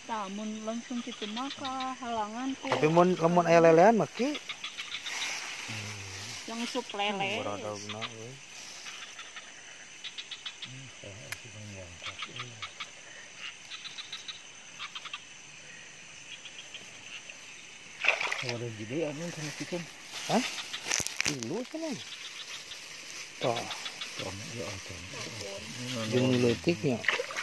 Namun langsung gitu maka halangan ku. Tapi lamun aya lelean mah ki. Yang sup lele. Beradagna euy. Ada gede anu kana pisan. Hah? Ilu sana. Toh, Ya ampun. jeung leutiknya.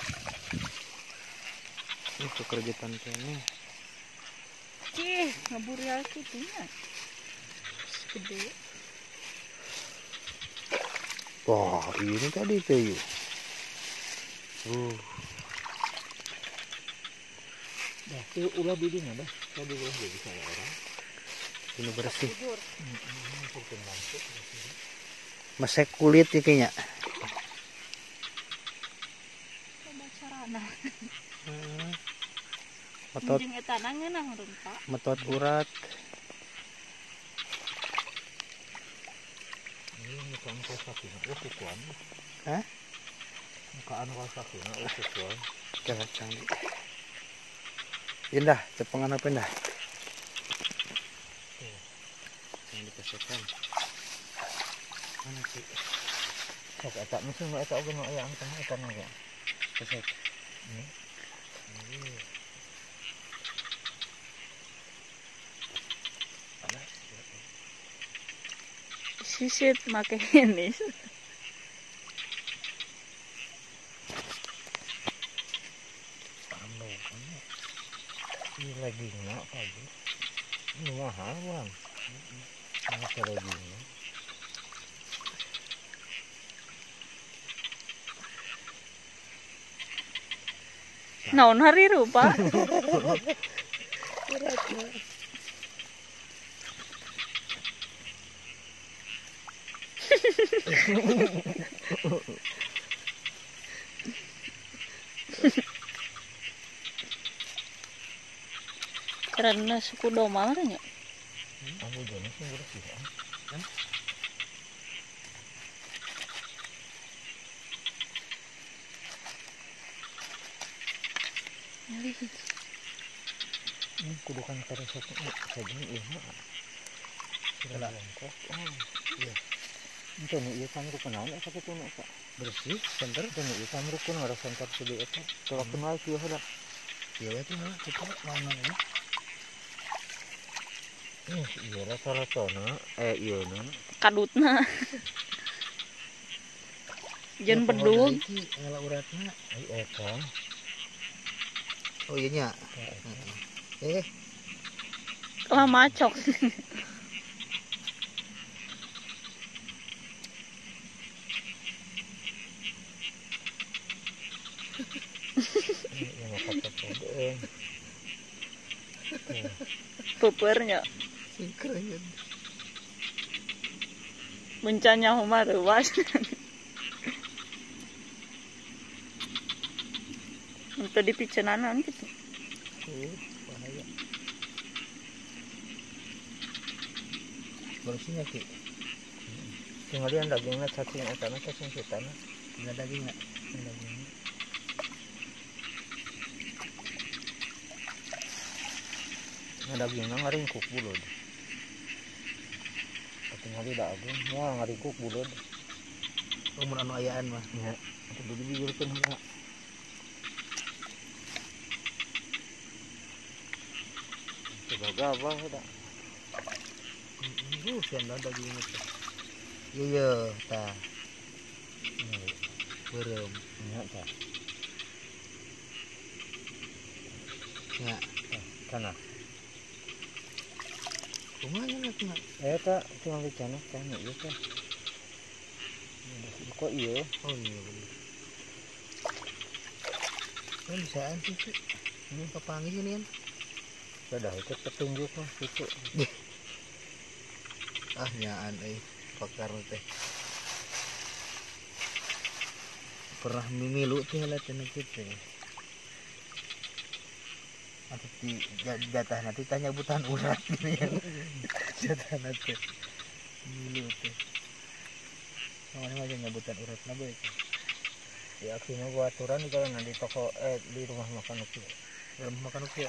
Itu kerjaan kene. Cih, ngaburial gitu nya. Gede. Wah, ini tadi teh yuk. Dah, itu ulah bidding ada. Tadi ulah jadi saya orang. Ini bersih. Tidur. Mesek kulit ya kayaknya. Coba carana. Metot Jeung eta nangeunah rumpa. metot urat. Ini mukaan kasakina ukuran. Hah? Mukaan kasakina ukuran. Jangan canggih. Indah, cepengan apa indah? Jangan dikesekan. Mana sih? Sok eta mesti nu eta oge nu aya angkana eta na ya. Kesek. Sisit make ini. Anu, ini lagi nggak pagi. Ini mahal bang. Ini lagi nggak. Naon hari rupa? Karena suku Doma nya. Aku jenis yang bersih kan. Ini kudukan kare satu segini ieu mah. Sudah bongkok. Oh, iya. Itu nih ieu kamru kenaon eta kitu nu Pak. Bersih, center. Itu nih ieu kamru kun ada sentar sudi eta. Tolak kenal kieu heula. Ya itu mah kita mana ini? Iya rata-ratana iya nan. Kadutna. Jen bedug. Ngala uratna. Ai eta. Oh iya nya. Lah macok. Yang kata pode. Pupeurnya. Singkreun. Bencanya mah ruas. Untuk dipicenanan gitu. Bahaya. Bersihnya ki. Tinggalin dagingnya cacing eta na cacing kitana. Enggak daging enggak? Dagingnya. Nah dagingnya ngaringkuk bulud. Tinggal di dagung, ya ngaringkuk bulud. Mun anu ayaan mah. Ya, kudu dibijurkeun heula. Sebagai apa heula? Sianda daging itu. Iya, tah. Beureum. Ya, tah. Ya, Kana. kumaha nya? Eta tinggal di sana kan ieu teh. Kok iya? Oh iya bener. Kan bisa anti sih. Ini papanggih ini kan. Sudah itu petunjuk mah gitu. Ah nyaan pakar teh. Pernah mimilu teh lah cenah kitu. Atau di jatah nanti tanya butan urat gitu ya. Jatah nanti milu teh. Soalnya aja nyebutan urat nabe itu. Ya akhirnya gua aturan di kalau di toko di rumah makan itu. dalam makan usia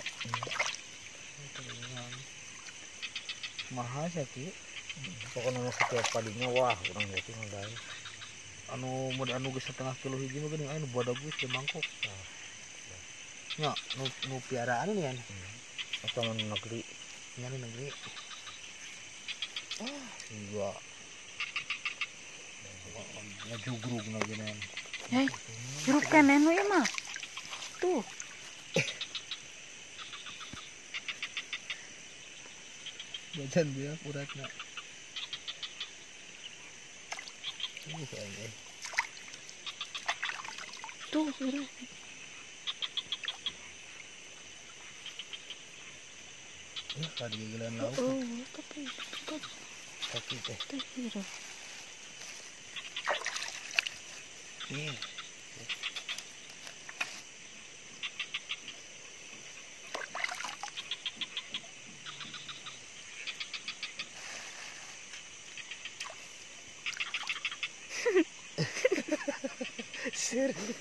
mahal sih ki pokoknya setiap padinya wah orang jadi ngadai anu geus setengah kilo hiji mah geuning anu bodag geus di mangkok nya nu piaraan nih kan atau negeri nyari negeri iya ngejugrug lagi nen jeruk kenen we mah. Tuh. bacan dia uratna ini kayaknya Tuh, jeruk. ya tadi gigilan lauk Oh, tapi tapi teh jeruk. nih serius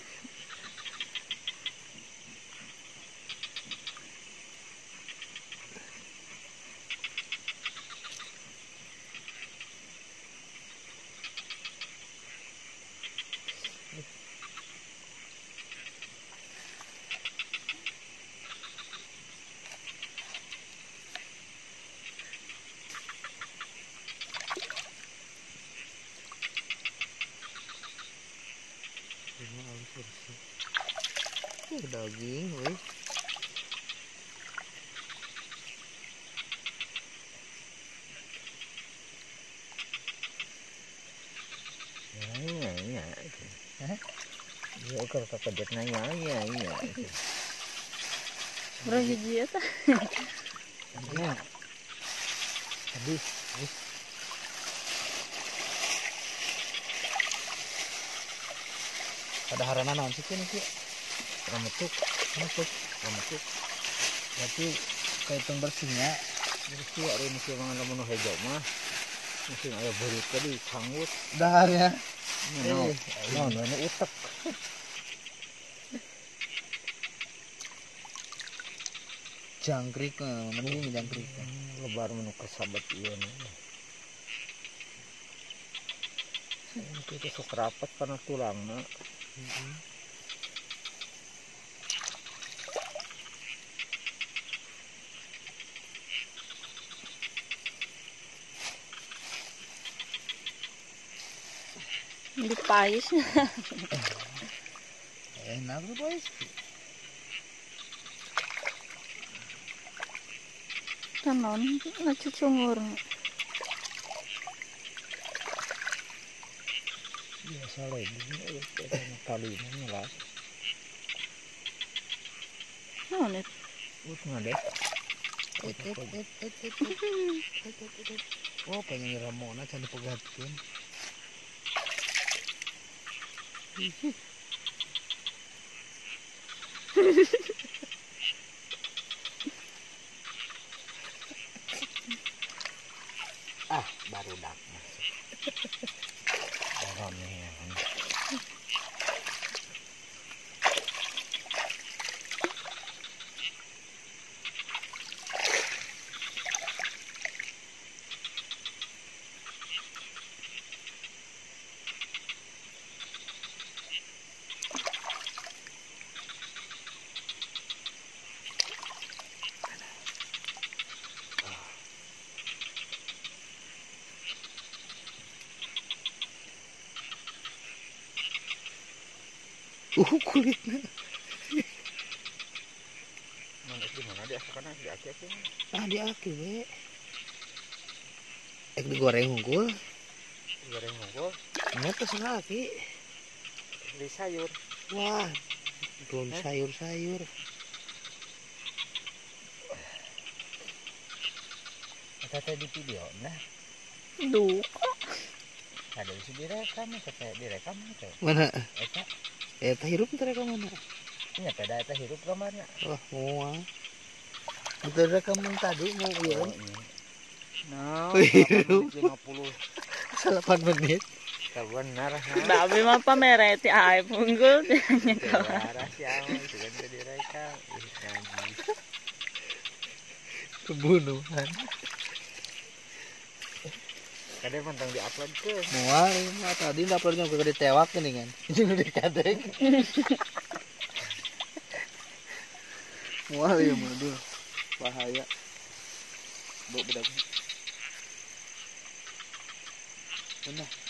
daging weh ya ya kalau kepedet nanya ya Berapa hiji eta? ya habis ada harana naon sih nih ki rametuk berarti kaitung bersihnya bersih ada mesti mangan lamun hejo mah mesti aya berit tadi sanggut dahar ya naon utek jangkrik mending jangkrik lebar menu kesabat ieu itu sok rapat karena tulangna Dipais. enak tuh guys Tanon ngacucungur. biasa lagi kali ini lah Naon eta? ngadek oh pengen ramona can dipegatkeun baru dak rame kulitnya mana di mana dia sekarang di aki di aki we digoreng unggul goreng monggo nya terserah aki di sayur wah belum sayur kata di video nah Duh. ada isi direkam kata direkam itu mana eta hirup ntar mana nya pada eta hirup gambarnya wah mau itu rekaman tadi mau bilang nah hirup 50 8 menit benar Babe mah pamer ti ae punggul nya rahasia itu kan direk Pembunuhan. Kadang mentang di-upload ke. Mual mah tadi uploadnya udah ditewak nih kan. Ini udah dikadek. Mual ya mah aduh. Bahaya. Budak. Benar.